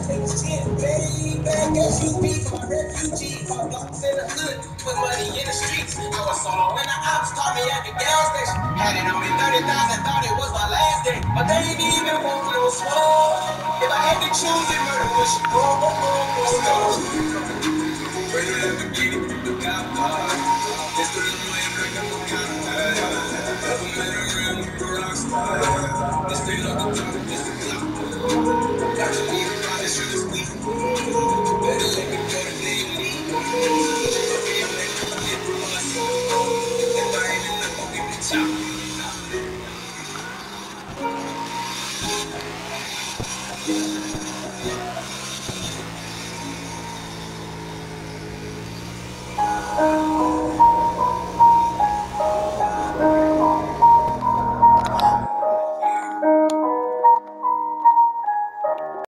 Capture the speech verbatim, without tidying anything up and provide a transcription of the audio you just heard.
Baby, guess you be my refugee. My blocks in the hood, put money in the streets. I was solo when the ops caught me at the gas station. Had it on me thirty thousand, thought it was my last day. But they ain't even want no smoke. If I had to choose it, murder was she go, go, go, go, go. Ready to Lamborghini, the cop car. This the little money, crank up the counter. Never met a real rock star. This ain't no the top, this the clock.